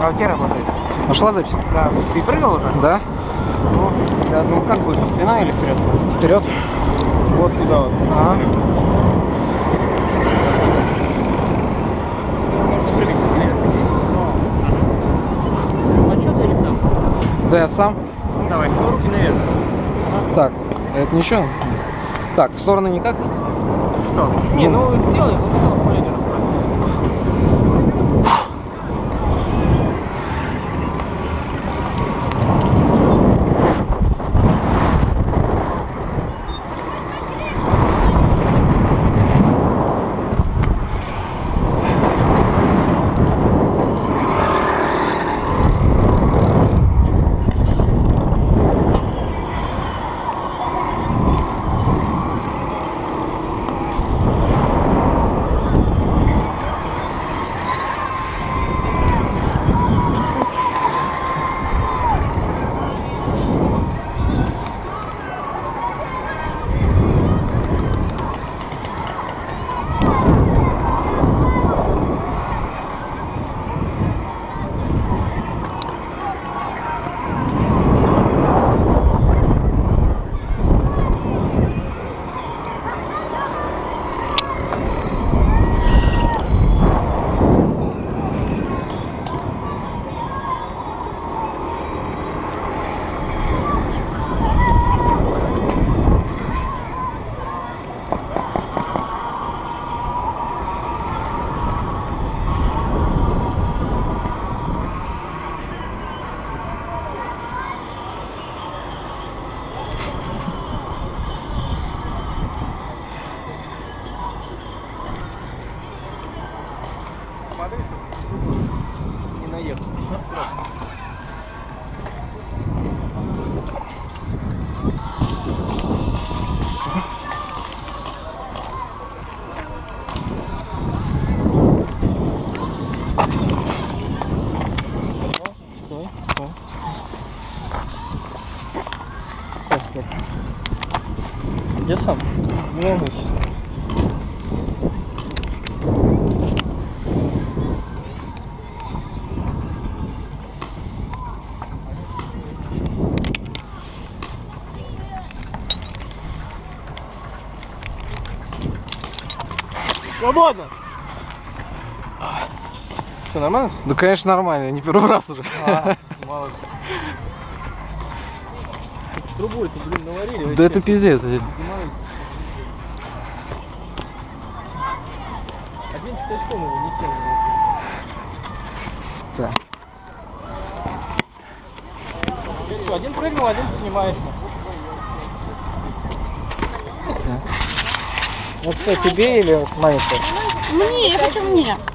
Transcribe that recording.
А где работает? Нашла запись? Да. Ты прыгал уже? Да. Ну как больше, спина или вперед? Вперед. Вот туда вот. Ага. Можно прыгать наверх. А что ты или сам? Да, я сам. Ну давай, руки наверх. Так, это ничего. Так, в стороны никак? Что? Не, ну сделай, вот что, смотри, расправь. Не наехал. Стой. Стой. Я сам. Не волнуйся. Свободно! Что, нормально? Да, конечно, нормально, не первый раз уже. Мало ли. Трубой-то, блин, наварили. Да это пиздец. Один пятачком его несем. Так. Что, один прыгнул, один поднимается. Вот что, тебе или вот маленькая? Мне, я хочу мне.